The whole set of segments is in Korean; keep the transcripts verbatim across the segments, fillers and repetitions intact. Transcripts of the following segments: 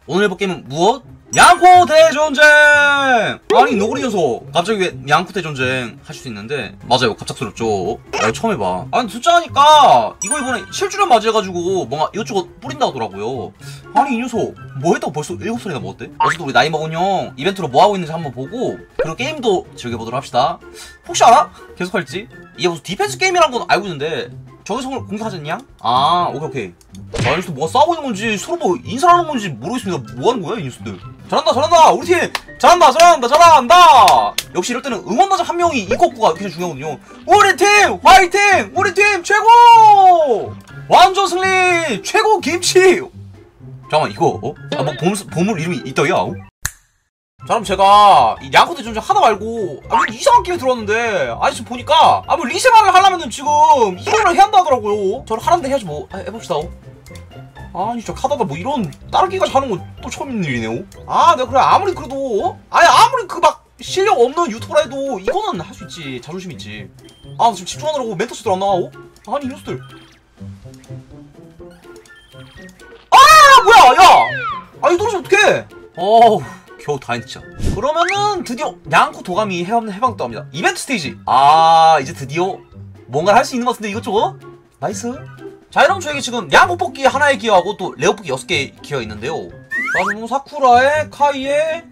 오늘 해볼 게임은 무엇? 양코 대전쟁! 아니 너구리 녀석 갑자기 왜 양코 대전쟁 하실 수 있는데 맞아요, 갑작스럽죠. 나 이거 처음 해봐. 아니 듣자 하니까 이거 이번에 실주년 맞이해가지고 뭔가 이것저것 뿌린다 하더라고요. 아니 이 녀석 뭐 했다고 벌써 일곱 살이나 먹었대? 어제도 우리 나이 먹은 형 이벤트로 뭐 하고 있는지 한번 보고 그리고 게임도 즐겨보도록 합시다. 혹시 알아? 계속 할지? 이게 무슨 디펜스 게임이란 건 알고 있는데 적외선을 공격하지 않냐? 아 오케이 오케이. 아 이 녀석들 뭐가 싸우고 있는 건지 서로 뭐 인사를 하는 건지 모르겠습니다. 뭐 하는 거야 이 녀석들. 잘한다 잘한다 우리 팀 잘한다 잘한다 잘한다. 역시 이럴 때는 응원단장 한 명이 이코구가 굉장히 중요하거든요. 우리 팀 화이팅! 우리 팀 최고! 완전 승리! 최고 김치! 잠깐만 이거 어? 아 뭐 보물, 보물 이름이 있더야? 어? 자 그럼 제가 이 양코 대전쟁 하다 말고 아 뭐 이상한 게임에 들어왔는데 아니 지금 보니까 아 뭐 리세만을 하려면은 지금 이거를 해야 한다 하더라고요. 저를 하는데 해야지 뭐. 아, 해봅시다. 아니 저 하다가 뭐 이런 따르기가 하는 건 또 처음 있는 일이네요. 아 내가 그래 아무리 그래도 어? 아니 아무리 그 막 실력 없는 유튜버라 해도 이거는 할 수 있지. 자존심 있지. 아 지금 집중하느라고 멘토스 들어왔나? 어? 아니 이 녀석들 아 뭐야 야! 아 이거 떨어지면 어떡해. 어우 겨우 다 했죠. 그러면은 드디어 양코 도가미 해방, 해방도 합니다. 이벤트 스테이지. 아 이제 드디어 뭔가를 할 수 있는 것 같은데 이것저것? 나이스. 자 여러분 저에게 지금 양코 뽑기 하나에 기여하고 또 레오 뽑기 여섯 개 기여 있는데요. 자 지금 사쿠라에 카이에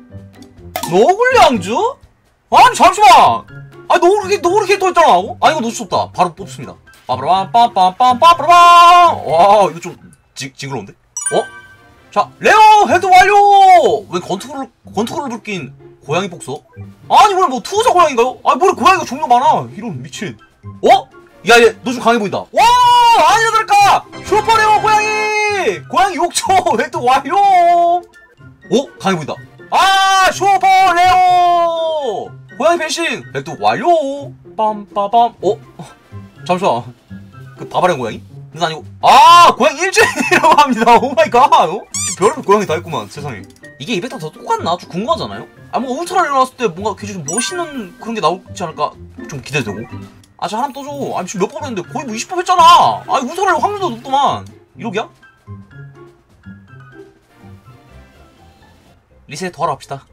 너굴량주? 아니 잠시만. 아니 너구리 너구리 캐릭터 있잖아. 어? 아 이거 놓칠 수 없다. 바로 뽑습니다. 빠바라밤 빰빰빰 빠바라밤. 와 이거 좀 징, 징그러운데? 어? 자, 레어 헤드 완료! 왜 건투를, 건투를 불낀 고양이 복서? 아니, 뭐야, 뭐, 투우사 고양인가요? 아니, 뭐야, 고양이가 종류 많아. 이런, 미친. 어? 야, 얘, 너 좀 강해 보인다. 와! 아니, 여덟까! 슈퍼 레어 고양이! 고양이 욕조 헤드 완료! 어? 강해 보인다. 아, 슈퍼 레어! 고양이 변신! 헤드 완료! 빰빠밤. 어? 잠시만. 그, 바바렌 고양이? 그건 아니고 아 고양이 일주일이라고 합니다. 오마이갓. 어? 별의별 고양이 다 있구만 세상에. 이게 이벤트랑 더 똑같나? 좀 궁금하잖아요? 아 뭔가 울트라를 나왔을 때 뭔가 굉장히 좀 멋있는 그런 게 나오지 않을까 좀 기대되고. 아 저 하나 떠줘. 아니 지금 몇 번 했는데 거의 뭐 이십 번 했잖아. 아니 울트라를 확률도 높더만. 이러기야? 리셋 더 하러 합시다.